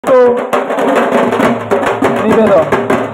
নিবেদন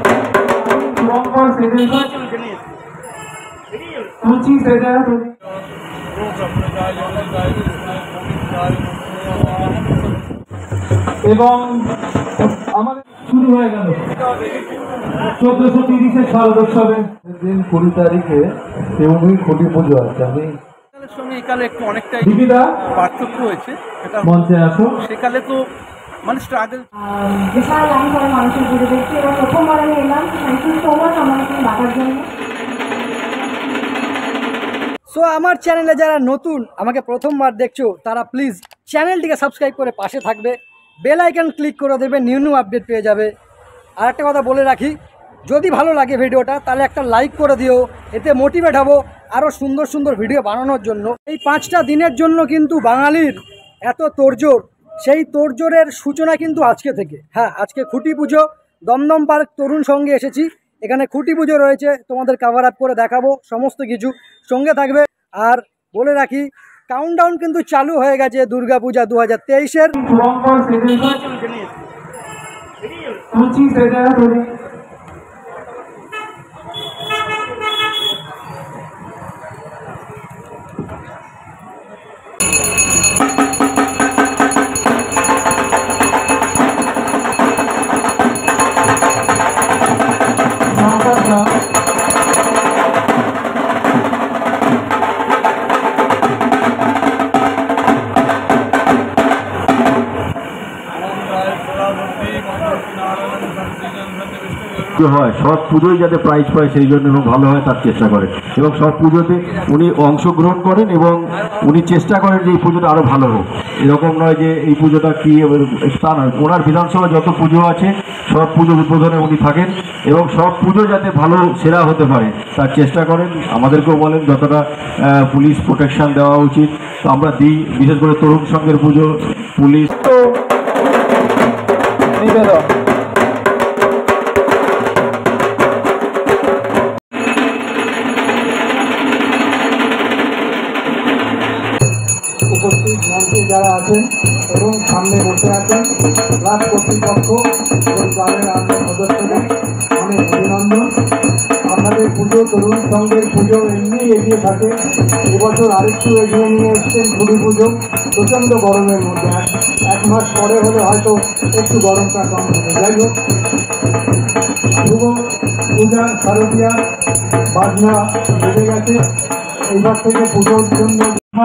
এবং আমাদের শুরু হয়ে গেল 1430-এর শারদোৎসবে দিন 20 তারিখে খুঁটি পুজো আছে। আমি সঙ্গে একালে একটু অনেকটাই পার্থক্য হয়েছে। এটা মঞ্চে আসো। সেকালে তো মানে স্ট্রাগল বিশাল লাইন করে মানুষের পুজো দেখছি এবং প্রথমবার আমি এলাম। থ্যাংক ইউ সো মাচ আমাকে ডাকার জন্য। সো আমার চ্যানেলে যারা নতুন আমাকে প্রথমবার দেখছো তারা প্লিজ চ্যানেলটিকে সাবস্ক্রাইব করে পাশে থাকবে, বেল আইকন ক্লিক করে দেবে, নিউ নিউ আপডেট পেয়ে যাবে। আর একটা কথা বলে রাখি, যদি ভালো লাগে ভিডিওটা তাহলে একটা লাইক করে দিও, এতে মোটিভেট হবো আরও সুন্দর সুন্দর ভিডিও বানানোর জন্য। এই 5টা দিনের জন্য কিন্তু বাঙালির এত তোড়জোড়, সেই তোড়জোড়ের সূচনা কিন্তু আজকে থেকে। হ্যাঁ, আজকে খুঁটি পুজো, দমদম পার্ক তরুণ সঙ্গে এসেছি, এখানে খুঁটি পুজো রয়েছে, তোমাদের কভার আপ করে দেখাবো সমস্ত কিছু, সঙ্গে থাকবে। আর বলে রাখি কাউন্টডাউন কিন্তু চালু হয়ে গেছে দুর্গা পূজা 2023-এর। হয় সব পুজোই যাতে প্রাইজ পায় সেই জন্য এবং ভালো হয় তার চেষ্টা করে, এবং সব পুজোতে উনি অংশগ্রহণ করেন এবং উনি চেষ্টা করেন যে এই পুজোটা আরও ভালো হোক। এরকম নয় যে এই পুজোটা কি তা নয়, ওনার বিধানসভা যত পুজো আছে সব পুজো উদ্বোধনে উনি থাকেন এবং সব পুজো যাতে ভালো সেরা হতে পারে তার চেষ্টা করেন। আমাদেরকেও বলেন যতটা পুলিশ প্রোটেকশন দেওয়া উচিত তো আমরা দিই, বিশেষ করে তরুণ সংঘের পুজো পুলিশ নিবেদন উপস্থিত মঞ্চে যারা আছেন এবং সামনে বসে আছেন ক্লাব কর্তৃপক্ষ এবং ক্লাবের আন্যান্য সদস্যদের অনেক অভিনন্দন। আপনাদের পুজো তরুণ সংঘের পুজো এমনি এগিয়ে থাকে, এবছর আরেকটু এগিয়ে নিয়ে এসছেন খুঁটি পুজো প্রচণ্ড গরমের মধ্যে। এক মাস পরে হলে হয়তো একটু গরমটা কম হবে। যাই হোক, শুভ পূজার শারদীয়া বাজনা বেজে গেছে। এইবার থেকে পুজোর জন্য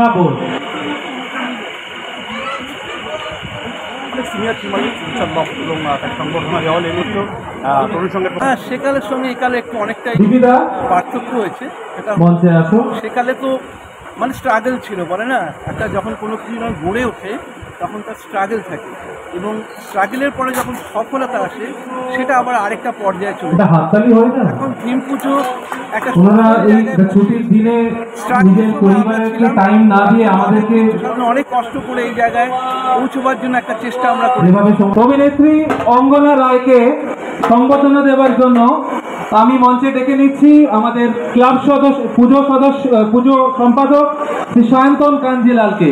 সেকালের সঙ্গে একালে একটু অনেকটাই পার্থক্য হয়েছে। এটা মঞ্চে আসো। সেকালে তো মানে স্ট্রাগল ছিল, বলে না, একটা যখন কোনো কিছু গড়ে ওঠে তখন তার স্ট্রাগল থাকে এবং স্ট্রাগলের পরে যখন সফলতা আসে সেটা আবার আরেকটা পর্যায়ে চলে যায়। এখন থিম পুজো একটা ছুটির দিনে নিজের পরিবারকে টাইম না দিয়ে আমাদেরকে অনেক কষ্ট করে এই জায়গায় পৌঁছবার জন্য একটা চেষ্টা আমরা করি। অভিনেত্রী অঙ্গনা রায়কে সংবর্ধনা দেওয়ার জন্য আমি মঞ্চে ডেকে নিচ্ছি আমাদের ক্লাব পুজো সম্পাদক শ্রী সায়ন্তন কাঞ্জিলালকে।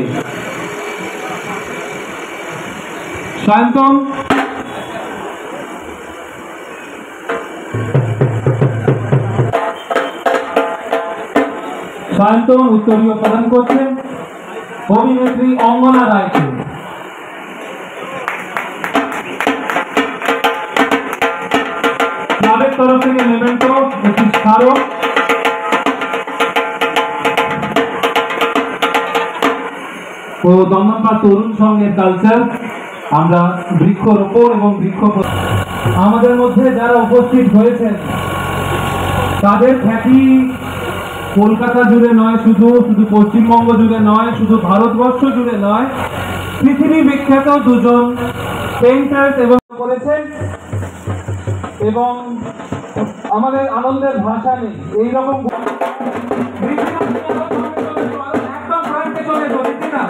সায়ন্তন উত্তরীয় প্রদান করছেন অভিনেত্রী অঙ্গনা রায়কে। ক্লাবের তরফ থেকে মেমেন্টো, একটি স্মারক, ও দমদম তরুণ সংঘের কালচার। আমরা বৃক্ষরোপণ এবং আমাদের মধ্যে যারা উপস্থিত হয়েছেন তাদের খ্যাতি কলকাতা জুড়ে নয়, শুধু পশ্চিমবঙ্গ জুড়ে নয়, শুধু ভারতবর্ষ জুড়ে নয়, পৃথিবী বিখ্যাত দুজন পেইন্টার্স এবং বলেছেন। এবং আমাদের আনন্দের ভাষা নেই, এইরকম একদম ফ্রান্টে চলে চলেছি না।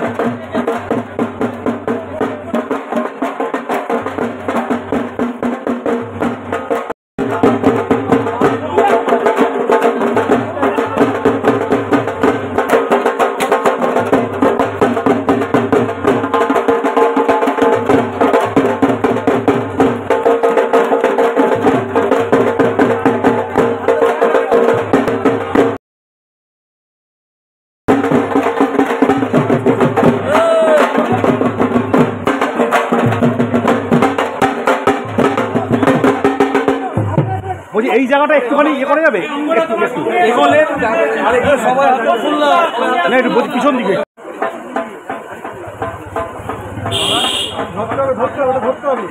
বলছি এই জায়গাটা একটুখানি ইয়ে করা যাবে, একটু একটু এগোলে আর একটু সবাই না একটু বলছি পিছন দিকে ধরতে হবে ধরতে হবে।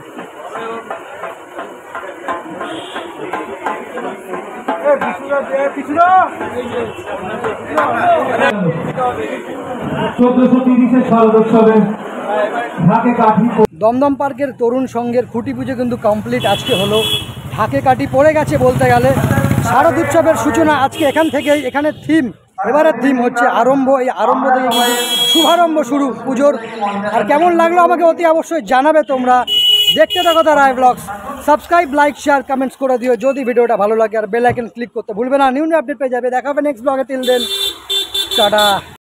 দমদম পার্কের তরুণ সংঘের খুঁটি পুজো কিন্তু কমপ্লিট আজকে হলো। ঢাকে কাঠি পড়ে গেছে বলতে গেলে। শারদ উৎসবের সূচনা আজকে এখান থেকেই। এখানে থিম, এবারের থিম হচ্ছে আরম্ভ। এই আরম্ভ থেকে কিন্তু শুভারম্ভ শুরু পুজোর। আর কেমন লাগলো আমাকে অতি অবশ্যই জানাবে তোমরা। দেখতে থাকো the Roy blogs. Subscribe, like, share, comments করে দিও যদি ভিডিওটা ভালো লাগে। আর বেল আইকন ক্লিক করতে ভুলবে না, নিউ আপডেট পেয়ে যাবে। দেখা হবে নেক্সট ব্লগে। Till then tata.